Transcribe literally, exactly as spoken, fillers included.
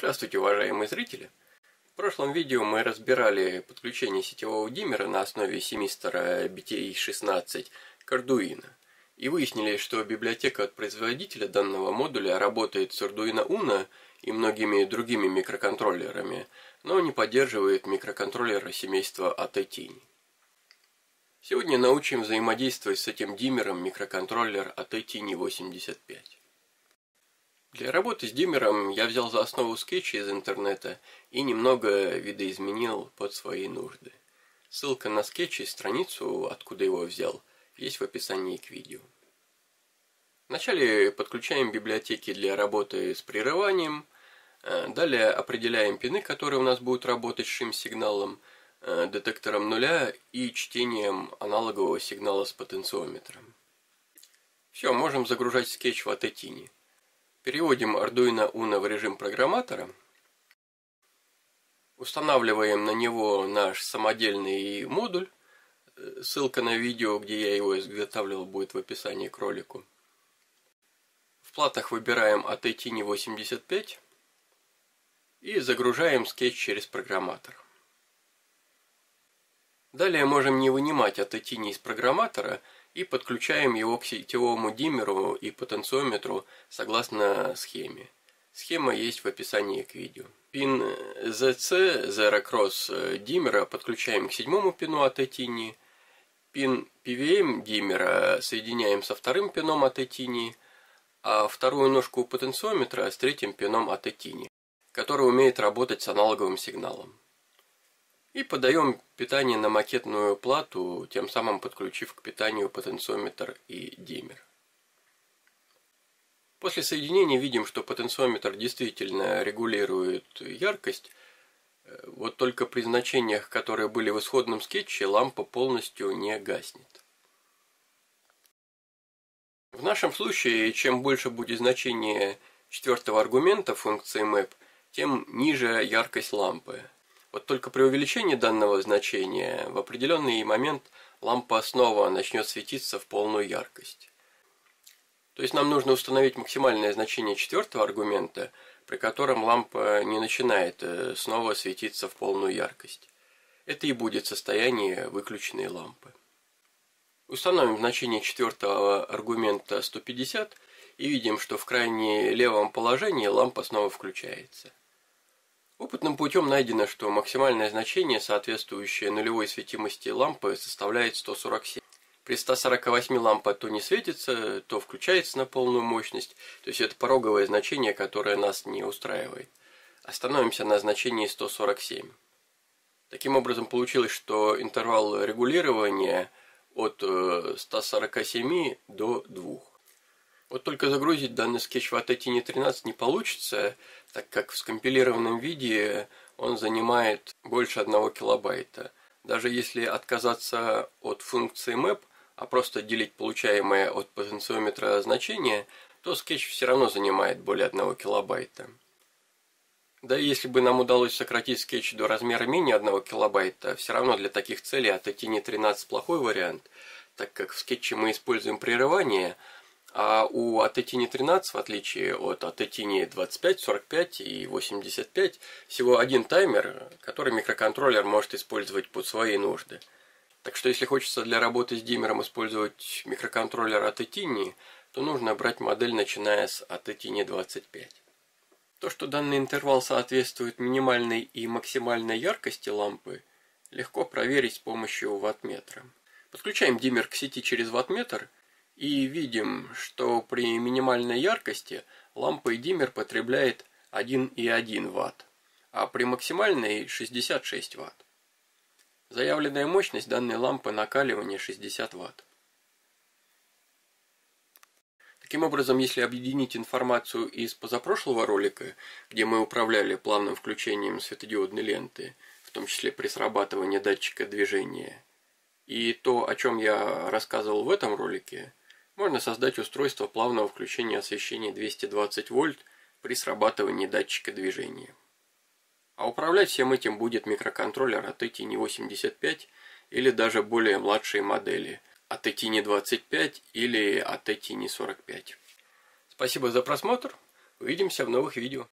Здравствуйте, уважаемые зрители! В прошлом видео мы разбирали подключение сетевого диммера на основе семистора би ти эй шестнадцать к Arduino и выяснили, что библиотека от производителя данного модуля работает с Arduino Uno и многими другими микроконтроллерами, но не поддерживает микроконтроллеры семейства Attini. Сегодня научим взаимодействовать с этим диммером микроконтроллер Attini восемьдесят пять. Для работы с диммером я взял за основу скетч из интернета и немного видоизменил под свои нужды. Ссылка на скетч и страницу, откуда его взял, есть в описании к видео. Вначале подключаем библиотеки для работы с прерыванием, далее определяем пины, которые у нас будут работать с шим-сигналом, детектором нуля и чтением аналогового сигнала с потенциометром. Все, можем загружать скетч в Attini. Переводим Arduino Uno в режим программатора. Устанавливаем на него наш самодельный модуль. Ссылка на видео, где я его изготавливал, будет в описании к ролику. В платах выбираем Attini восемьдесят пять и загружаем скетч через программатор. Далее можем не вынимать Attini из программатора и подключаем его к сетевому диммеру и потенциометру согласно схеме. Схема есть в описании к видео. Пин зет си, Zero Cross диммера, подключаем к седьмому пину Attini. Пин пи ви эм диммера соединяем со вторым пином Attini, а вторую ножку потенциометра с третьим пином Attini, который умеет работать с аналоговым сигналом. И подаем питание на макетную плату, тем самым подключив к питанию потенциометр и диммер. После соединения видим, что потенциометр действительно регулирует яркость, вот только при значениях, которые были в исходном скетче, лампа полностью не гаснет. В нашем случае, чем больше будет значение четвертого аргумента функции map, тем ниже яркость лампы. Вот только при увеличении данного значения в определенный момент лампа снова начнет светиться в полную яркость. То есть нам нужно установить максимальное значение четвертого аргумента, при котором лампа не начинает снова светиться в полную яркость. Это и будет состояние выключенной лампы. Установим значение четвертого аргумента сто пятьдесят и видим, что в крайне левом положении лампа снова включается. Опытным путем найдено, что максимальное значение, соответствующее нулевой светимости лампы, составляет сто сорок семь. При ста сорока восьми лампа то не светится, то включается на полную мощность, то есть это пороговое значение, которое нас не устраивает. Остановимся на значении сто сорок семь. Таким образом получилось, что интервал регулирования от ста сорока семи до двух. Вот только загрузить данный скетч в Attini тринадцать не получится, так как в скомпилированном виде он занимает больше одного килобайта. Даже если отказаться от функции map, а просто делить получаемое от потенциометра значение, то скетч все равно занимает более одного килобайта. Да и если бы нам удалось сократить скетч до размера менее одного килобайта, все равно для таких целей Attini тринадцать плохой вариант, так как в скетче мы используем прерывание, а у Attini тринадцать, в отличие от Attini двадцать пять, сорок пять и восемьдесят пять, всего один таймер, который микроконтроллер может использовать под свои нужды. Так что если хочется для работы с диммером использовать микроконтроллер Attini, то нужно брать модель, начиная с Attini двадцать пять. То, что данный интервал соответствует минимальной и максимальной яркости лампы, легко проверить с помощью ваттметра. Подключаем диммер к сети через ваттметр и видим, что при минимальной яркости лампа и диммер потребляет один и один ватт, а при максимальной шестьдесят шесть ватт. Заявленная мощность данной лампы накаливания шестьдесят ватт. Таким образом, если объединить информацию из позапрошлого ролика, где мы управляли плавным включением светодиодной ленты, в том числе при срабатывании датчика движения, и то, о чем я рассказывал в этом ролике, можно создать устройство плавного включения освещения двести двадцать вольт при срабатывании датчика движения. А управлять всем этим будет микроконтроллер Attini восемьдесят пять или даже более младшие модели Attini двадцать пять или Attini сорок пять. Спасибо за просмотр. Увидимся в новых видео.